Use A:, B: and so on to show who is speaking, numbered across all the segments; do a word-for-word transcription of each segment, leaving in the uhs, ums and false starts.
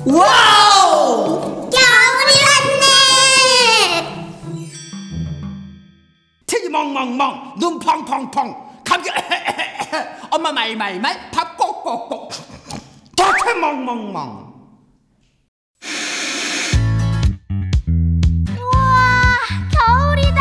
A: 와우!
B: 겨울이 왔네!
A: 튀기 멍멍멍, 눈 펑펑펑, 감기 엄마 말말말, 밥 꼭꼭꼭, 도태 멍멍멍.
B: 우와, 겨울이다!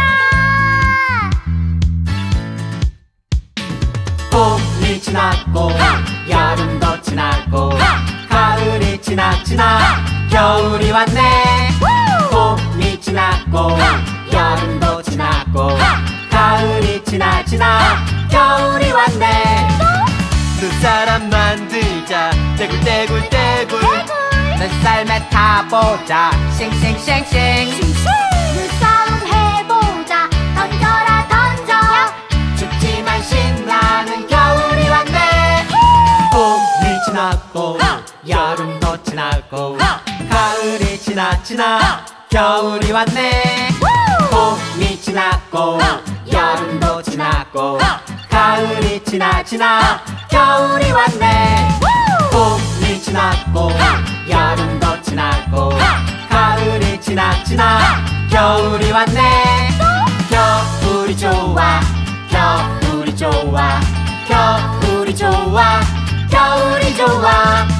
C: 봄이 지났고 여름도 지나고 가을이 지나 지나 겨울이 왔네. 봄이 지났고 여름도 지나고 가을이 지나 지나 겨울이 왔네. 눈사람 만들자 떼굴떼굴떼굴 눈썰매 타보자 싱싱싱싱
B: 눈싸움 해보자 던져라 던져
C: 춥지만 신나는 겨울이 왔네. 봄이 지났고 여름도 지나고 가을이 지나 지나 겨울이 왔네. 봄이 지났고 여름도 지나고 가을이 지나 지나 겨울이 왔네. 봄이 지났고 여름도 지나고 가을이 지나 지나 겨울이 왔네. 겨울이 좋아 겨울이 좋아 겨울이 좋아 겨울이 좋아